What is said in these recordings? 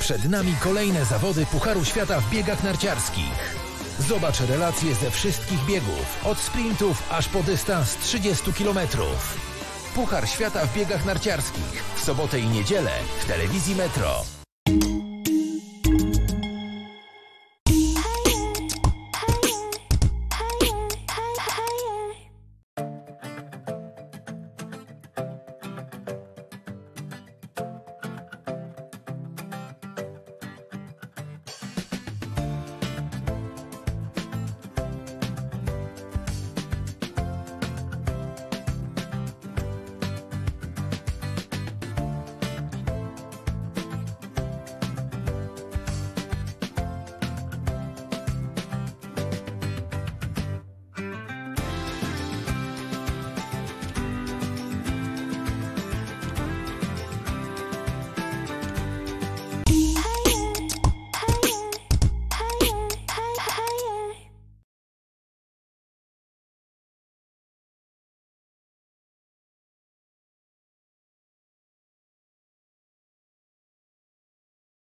Przed nami kolejne zawody Pucharu Świata w biegach narciarskich. Zobacz relacje ze wszystkich biegów, od sprintów aż po dystans 30 km. Puchar Świata w biegach narciarskich w sobotę i niedzielę w telewizji Metro.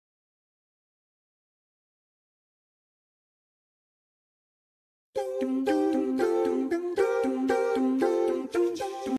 Dum dum